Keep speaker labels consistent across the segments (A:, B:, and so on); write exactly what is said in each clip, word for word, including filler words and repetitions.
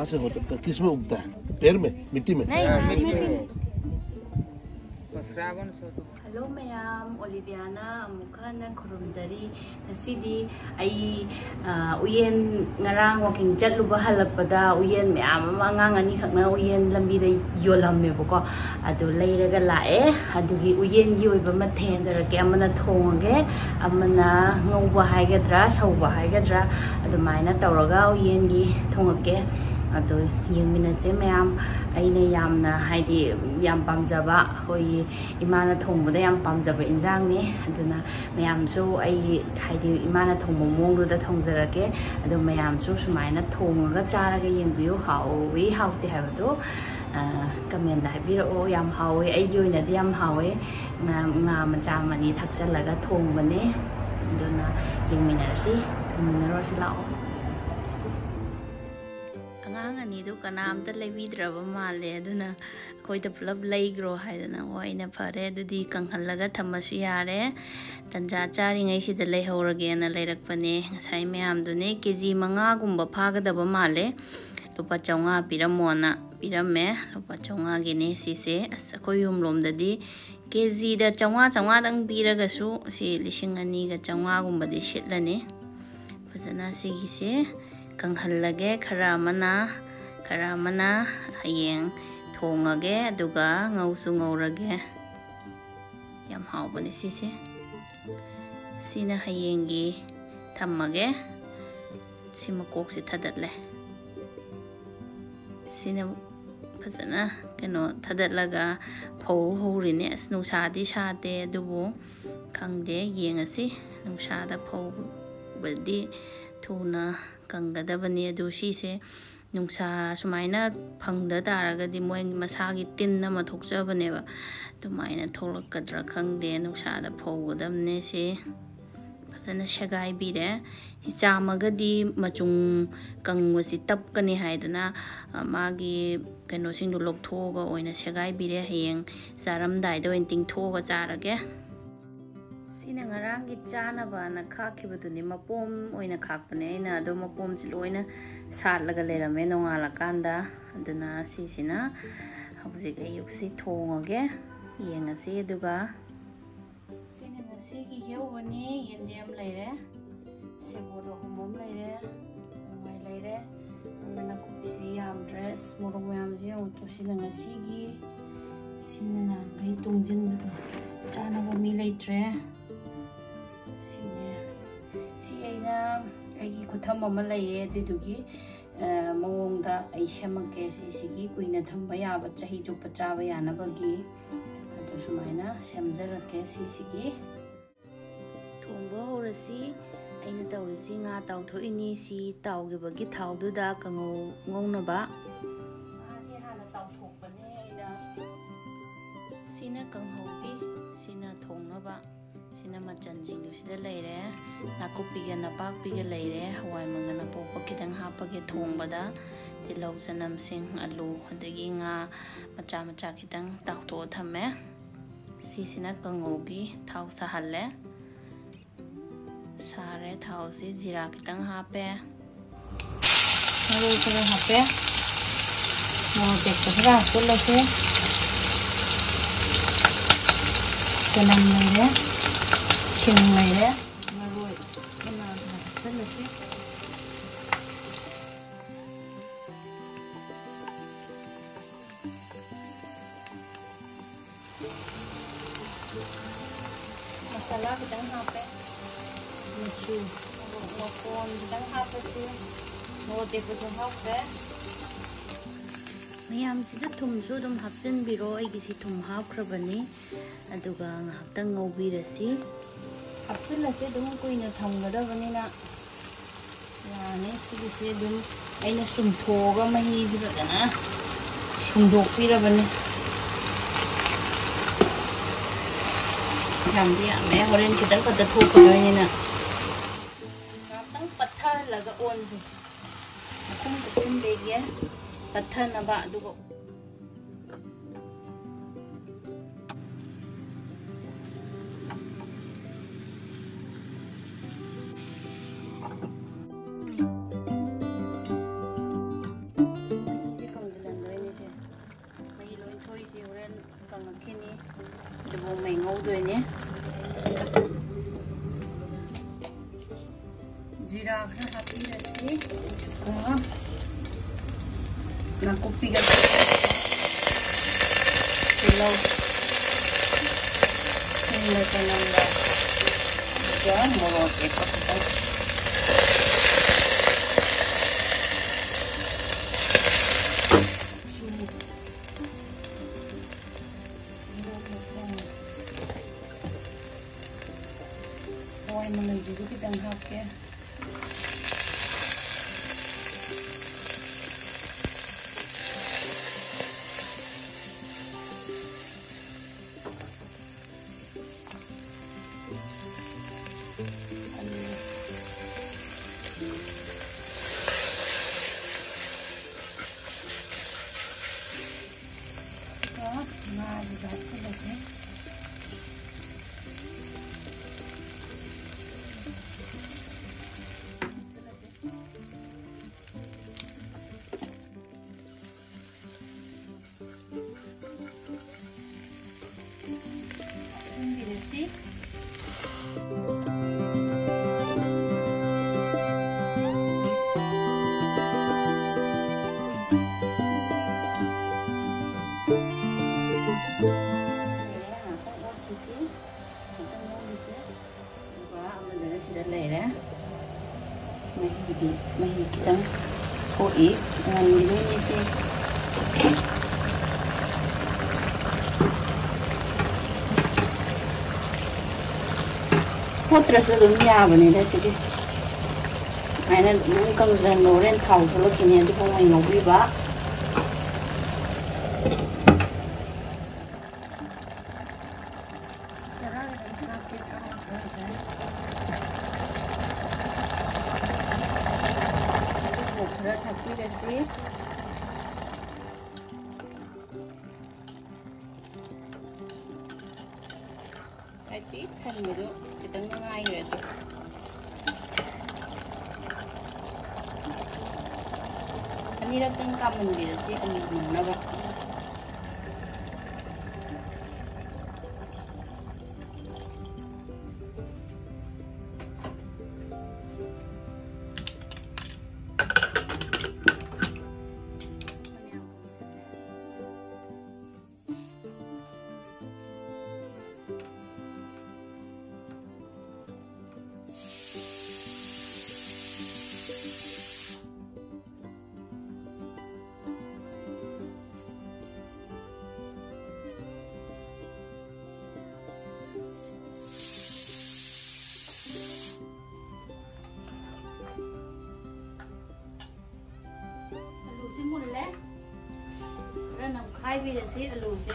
A: से होता है किसमें उगता है? पेड़ में, मिट्टी में?
B: नहीं, मिट्टी में।
C: Hello मैम, ओलिवियाना अमुका न खुरुमजरी नसीदी आई उयेन ngarang walking चलुबा हलपदा उयेन मैम अंगांग अनि खकना उयेन लंबीदा योलम्मेबको अदु लेरगा लाए अदुगी उयेन गी ओइबा मथेन जरके अमना थोंगे अमना ngौबा हाइगद्रा सौबा हाइगद्रा अदुमाइना तौरगा उयेन गी थोंगके अदु यंगमिनसे मैम अइने यामना हाइदि याम पामजबा होई इमाना थोंबदा याम पामजबा इंजांगने अदुना मैमसु अइ हाइदि इमाना थोंबो मोंगदुदा थोंजरके अदु मैमसु सुमाइना थोंगगा चारगा यंगबियो हाउवी हाउते हाबदो कमेंट हाइबिरो याम हाउवे अइगी ओइनादि याम हाउवे nga मचा मनी थक्सलगा थोंबने अदुना यंगमिनरसि थोंमिनरोसि लाओ angang ani du kanamta lebidraba male aduna koida pulap leigro haidana hoina phare adudi kanghallaga thamasu yare tanja chari ngai sida leihorage na leirakpane ngasai mayam dune kg manga gumba phagadaba male lupa chaunga piramona pirame lupa chaunga gene sise as akoi yum lomdadi kg da chaunga chaunga dang piraga su si lising ani ga chaunga gumba di shitlane fazana sigise kanghalage khara mana khara mana hayeng thongage aduga ngausu ngaurage yam haubane sise sina hayengi thammage sima kok se thadatle sina phasana keno thadalaga phau horine asnu sadi sate adubu khangde yengasi nusada phau badi thuna कंगदबनी अदुसी से नुंसा सुमाइना फंगदा तारगदि मोय मसागी तिन नमा थोकजबनेबा तुमाइना थोलकद्रा खंगदे नुंसादा फोगदमने से फजना शगाई बिरे चामगदि मचुंग कंगवसी तपकने हाइदना मागी कनो सिंदु लोकथोगा ओइना शगाई बिरे हयेंग चारमदाइदा ओइन तिंगथोगा चारगे सिना ngarang gi chana bana khakibaduni mapom oina khakpane aina ado mapom si loina satlaga lerame nongala kanda aduna sisina hauzik ayuksi thongage yengasi aduga sina ngasi gi hewani yendem leire seboro humom leire mai leire na kupsi yam dress morong yam je to sina ngasi gi sina na gai tungjin badu chana ba mi leitre sine si aina aigi kutham ama laye adugi mawongda ai semake si sigi kuina thamba yaba chahi chupa chaba yana bagi adu sumaina semjarake si sigi thomba horasi aina tawrisi nga tawthoini si tawgibagi thawduda kangau ngaunaba asi hana tawthokpane aina sina kanghaugi sina thongnaba sina machanjing du sida leire nakupiga napakpiga leire hawai mangana popa kitang hapage thongbada tilau sanam sing alu adagi nga macha macha kitang tawtho thame si sina kangogi thau sahalle sare thau si jira kitang hape maru kitang hape mo tek kadra kulase kanam leire Sing leire maroi kena selesai masala kita hape macu mopon kita hape sih mau depo hape mayam sida thumsu dum hapsen biro aigi si thum hapkrabani aduga ngahtang ngobirasi hapsilase dum kuina thamgadabani yani sigise dum aina sumthoga mahi jibadana sumdokpirabani yamdi ame horen kitang kada thokadoinina ngahtang patha laga onse akum kitchen bege patha naba adugo ꯁꯤꯁꯤ ꯍꯣꯔꯦꯟ ꯀꯪꯉꯛꯈꯤꯅꯤ ꯑꯗꯨꯕꯨ ꯃꯩ ꯉꯧꯗꯣꯏꯅꯦ ꯖꯤꯔꯥ ꯈꯔ ꯍꯥꯞꯄꯤꯔꯁꯤ ꯑꯗꯨꯒ nakupiga silaw hindi ko nang dyan morot ito ito oh ay mga dito kitang hapya mahi kitang hoi ngan dito ni si hotras na dum ya bane da sige ai na nang kang zan loren thau tholo kini adu ko ngai ngobri ba Ay, tan mo do, kitang nangayo ito. Anirap ng kaman nila siya, ang muna ba? Mulai, karena khai भी जैसे आलू से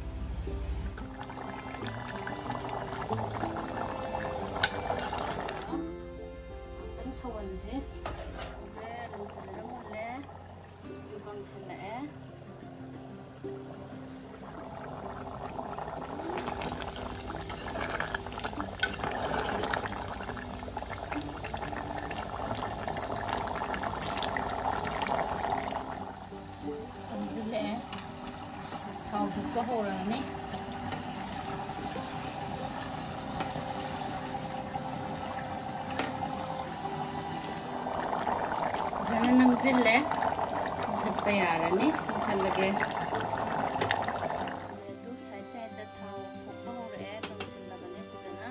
C: तंग सवन से mulai आलू Kharna mulai सुकंग से ले Kau buka orang ni. Sana namzil le. Kat payara ni. Kan lagi. Tu saya saya dah tahu buka orang eh namzil la bane sana.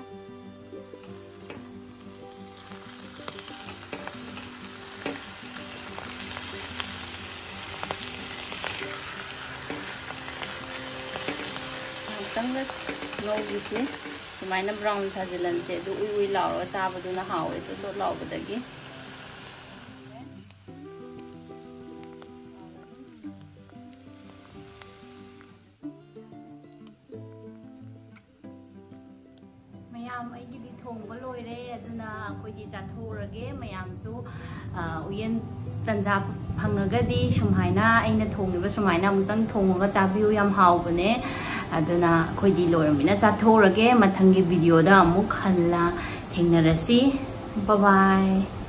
C: Tanggas ngau gisi sumaina brown thajilan se du ui ui law ro cha badu na hawe so lo law badagi mayam ai gi thong ba loi re aduna khoi gi chathorage mayam su uyen tanja phangagadi sumhaina aina thongiba sumaina amutang thonga chabiu yam hawbane aduna khoi loramina chathorage mathanggi video da amuk khalla thengnarasi bye bye